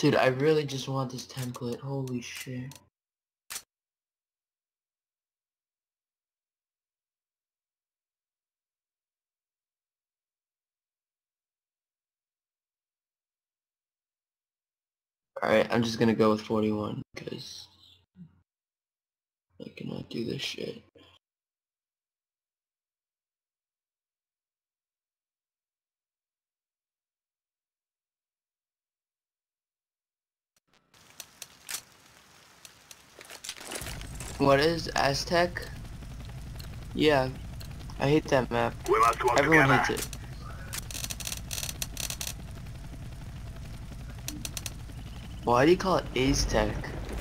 Dude, I really just want this template. Holy shit. Alright, I'm just gonna go with 41 because I cannot do this shit. What is Aztec? Yeah, I hate that map. We must work Everyone together. hates it. Why do you call it Aztec?